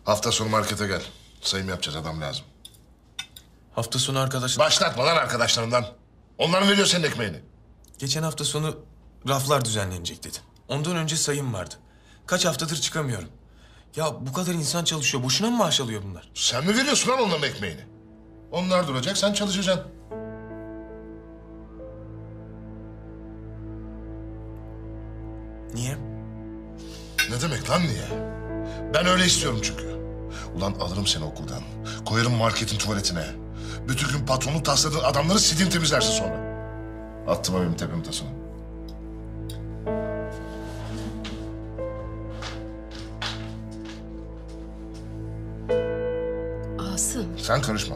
Hafta sonu markete gel. Sayım yapacağız, adam lazım. Hafta sonu arkadaşlar... Başlatma lan arkadaşlarından. Onlar mı veriyor senin ekmeğini? Geçen hafta sonu raflar düzenlenecek dedi. Ondan önce sayım vardı. Kaç haftadır çıkamıyorum. Ya bu kadar insan çalışıyor. Boşuna mı maaş alıyor bunlar? Sen mi veriyorsun lan onların ekmeğini? Onlar duracak, sen çalışacaksın. Niye? Ne demek lan niye? Ben öyle istiyorum çünkü. Ulan alırım seni okuldan. Koyarım marketin tuvaletine. Bütün gün patronun tasladığın adamları silin temizlersin sonra. Attım benim tepemin tasını. Asım. Sen karışma.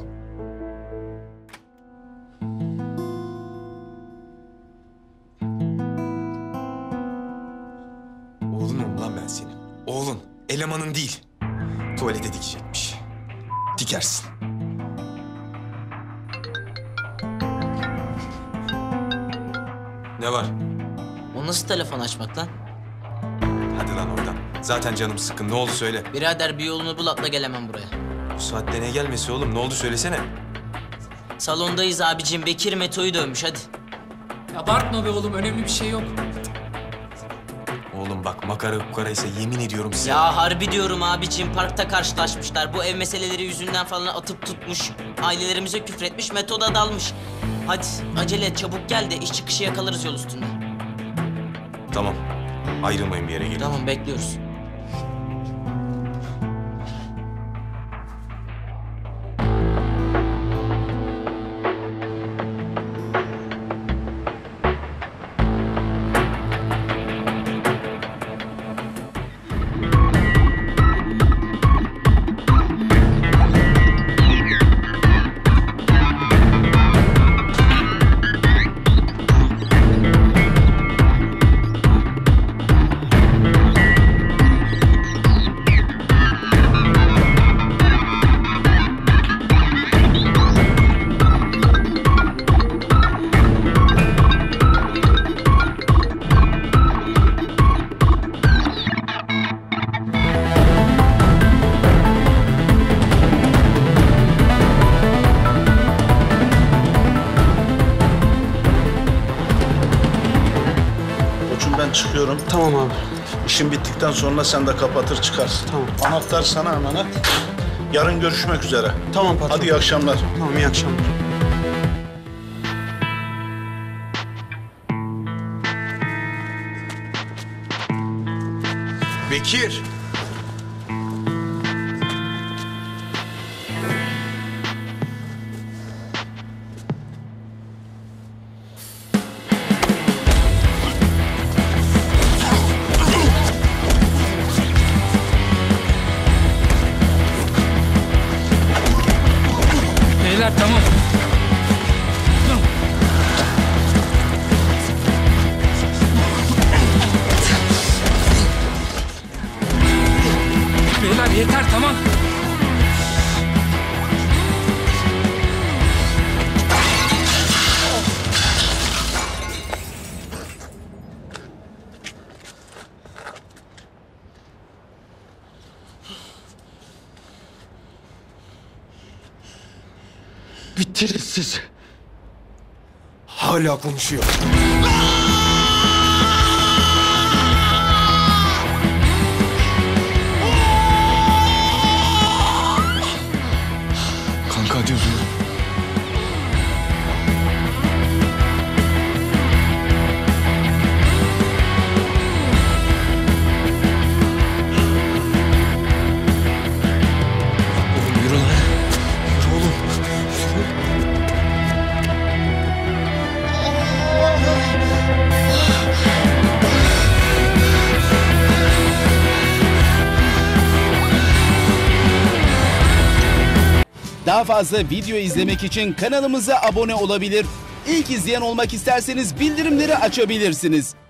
Oğlunum lan ben senin. Oğlun. Elemanın değil. Tuvalete dikecekmiş. Dikersin. Ne var? O nasıl telefon açmak lan? Hadi lan oradan. Zaten canım sıkkın. Ne oldu söyle. Birader bir yolunu bul, atla gelemem buraya. Bu saatte ne gelmesi oğlum? Ne oldu söylesene. Salondayız abicim. Bekir Meto'yu dövmüş, hadi. Abartma be oğlum, önemli bir şey yok. Oğlum bak makara kukaraysa yemin ediyorum size. Ya harbi diyorum abicim, parkta karşılaşmışlar. Bu ev meseleleri yüzünden falan atıp tutmuş. Ailelerimize küfretmiş, Meto da dalmış. Hadi acele et, çabuk gel de iş çıkışı yakalarız yol üstünde. Tamam. Ayrılmayın bir yere gelin. Tamam, bekliyoruz. Ben çıkıyorum. Tamam abi. İşim bittikten sonra sen de kapatır çıkarsın. Tamam. Anahtar sana emanet. Yarın görüşmek üzere. Tamam patron. Hadi iyi akşamlar. Tamam, iyi akşamlar. Bekir. Beyler tamam. Beyler yeter, tamam. Bittiniz siz. Hala konuşuyor. Kanka hadi yürü. Oğlum yürü lan. Yürü oğlum. Daha fazla video izlemek için kanalımıza abone olabilir. İlk izleyen olmak isterseniz bildirimleri açabilirsiniz.